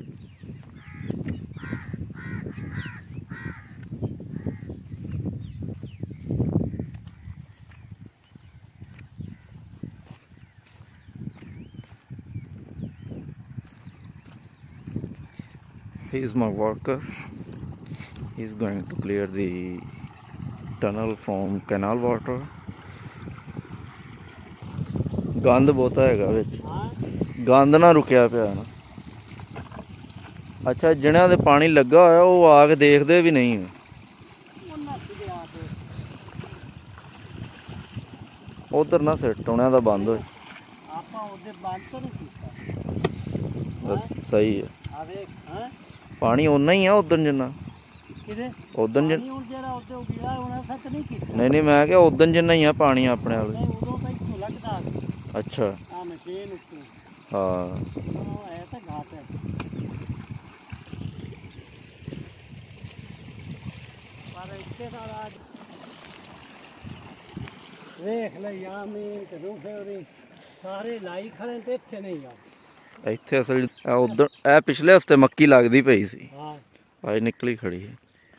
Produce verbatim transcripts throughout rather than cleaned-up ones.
He is my worker. He is going to clear the tunnel from canal water. गंद बहुता हैगा विच, गंद ना रुकिया पिया ना। अच्छा जिन्हां दे पानी लगा होया वो आके देखदे भी नहीं। उधर ना सिट उन्हां दा बंद होए। बस सही है, पानी उन्ना ही है उधर जिन्ना उधर जिन नहीं नहीं मैं क्या उधर जिन्ना ही है पानी अपने वाले। अच्छा हाँ देख ले यार मैं सारे लाई खड़े ते इत्थे नहीं आ इत्थे असल उधर ए पिछले हफ्ते मक्की लगदी पई सी, हां आज निकली खड़ी है।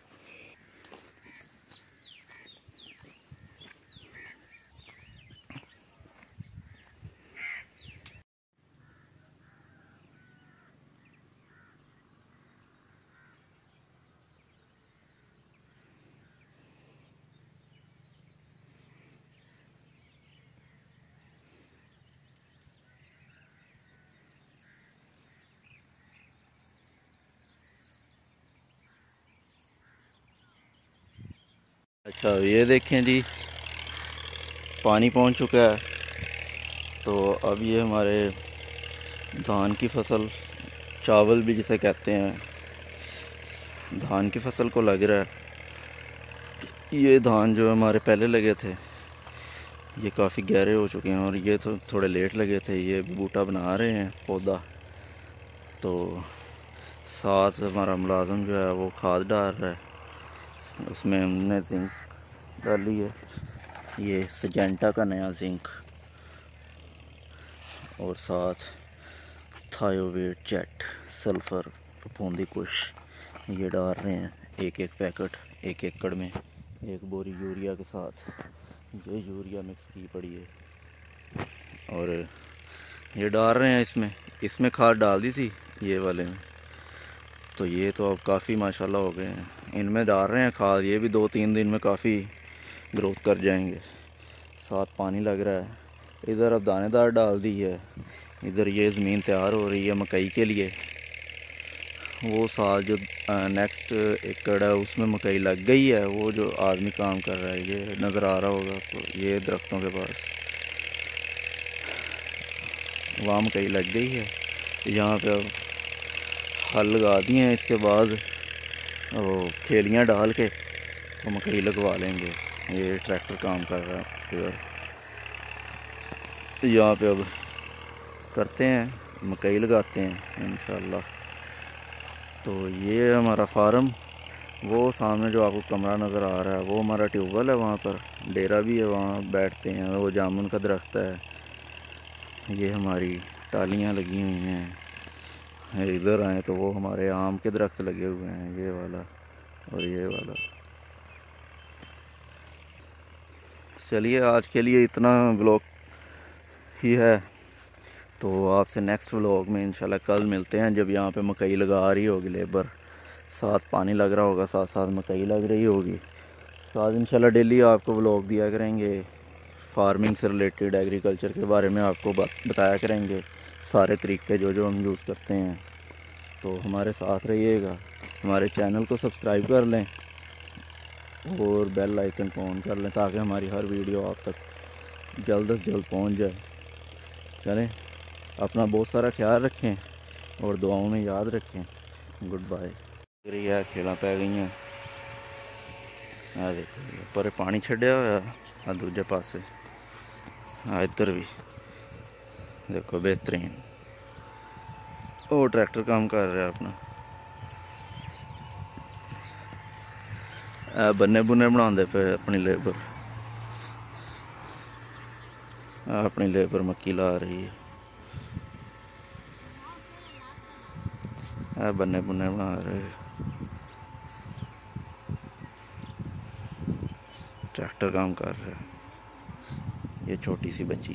अच्छा ये देखें जी पानी पहुंच चुका है। तो अब ये हमारे धान की फसल, चावल भी जिसे कहते हैं, धान की फसल को लग रहा है। ये धान जो हमारे पहले लगे थे ये काफ़ी गहरे हो चुके हैं और ये तो थोड़े लेट लगे थे। ये बूटा बना रहे हैं पौधा। तो साथ हमारा मुलाजिम जो है वो खाद डाल रहा है, उसमें हमने जिंक डाली है, ये सजेंटा का नया जिंक, और साथ थायोवेट जेट सल्फ़र फफूंदी कुश ये डाल रहे हैं एक एक पैकेट एक एकड़ में, एक बोरी यूरिया के साथ। ये यूरिया मिक्स की पड़ी है और ये डाल रहे हैं इसमें। इसमें खाद डाल दी थी ये वाले में, तो ये तो अब काफ़ी माशाल्लाह हो गए हैं। इनमें डाल रहे हैं खाद, ये भी दो तीन दिन में काफ़ी ग्रोथ कर जाएंगे। साथ पानी लग रहा है। इधर अब दानेदार डाल दी है, इधर ये ज़मीन तैयार हो रही है मकई के लिए। वो साल जो नेक्स्ट एकड़ है उसमें मकई लग गई है। वो जो आदमी काम कर रहा है ये नज़र आ रहा होगा आपको, ये दरख्तों के पास वहाँ मकई लग गई है। यहाँ पे अब हल लगा दिए हैं, इसके बाद वो खेलियाँ डाल के तो मकई लगवा लेंगे। ये ट्रैक्टर काम कर रहा है इधर। यहाँ पे अब करते हैं, मकई लगाते हैं इंशाल्लाह। तो ये हमारा फार्म, वो सामने जो आपको कमरा नज़र आ रहा है वो हमारा ट्यूबवेल है, वहाँ पर डेरा भी है, वहाँ बैठते हैं। वो जामुन का दरख्त है, ये हमारी टालियाँ लगी हुई हैं। इधर आए तो वो हमारे आम के दरख्त लगे हुए हैं, ये वाला और ये वाला। चलिए आज के लिए इतना व्लॉग ही है, तो आपसे नेक्स्ट व्लॉग में इंशाल्लाह कल मिलते हैं, जब यहाँ पे मकई लगा रही होगी लेबर, साथ पानी लग रहा होगा, साथ साथ मकई लग रही होगी। साथ इंशाल्लाह डेली आपको व्लॉग दिया करेंगे, फार्मिंग से रिलेटेड एग्रीकल्चर के बारे में आपको बताया करेंगे, सारे तरीके जो जो हम यूज़ करते हैं। तो हमारे साथ रहिएगा, हमारे चैनल को सब्सक्राइब कर लें और बेल आइकन को ऑन कर लें ताकि हमारी हर वीडियो आप तक जल्द से जल्द पहुंच जाए। चलें, अपना बहुत सारा ख्याल रखें और दुआओं में याद रखें। Goodbye. है खेला पै गई हैं, देखो पर पानी छड्या होया दूजे पासे, इधर भी देखो बेहतरीन। वो ट्रैक्टर काम कर रहा है अपना, बन्ने बुन्ने बनाते पे अपनी लेबर, अपनी लेबर मक्की ला रही है। है बन्ने बुन्ने बना रहे, ट्रैक्टर काम कर रहा है। ये छोटी सी बच्ची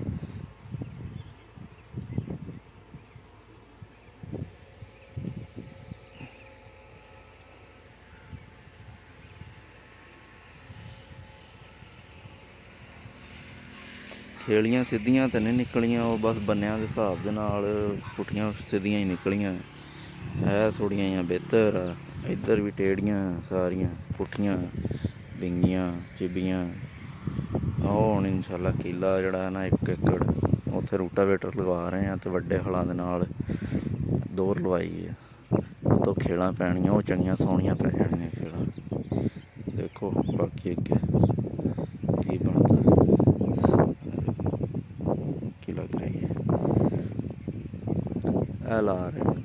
खेलियां सीधियां तो नहीं निकलियां, वो बस बन्नियां के हिसाब दे नाल पुट्ठियां सीधियां ही निकलियां है, थोड़ियां जियां बेहतर आ। इधर भी टेढ़ियां सारियां पुट्ठियां बिंगियां चिबियां। हुण इंशाल्लाह किला जिहड़ा है ना एक एकड़ उत्थे रूटावेटर लगा रहे हैं, तो वड्डे हलां दे नाल दोर लवाई है, तो खेलां पैणियां वो चंगियां सोहणियां पै जाणियां खेलां। देखो बाकी अग्गे की बनदा की लग रही है। ए ला रहे हैं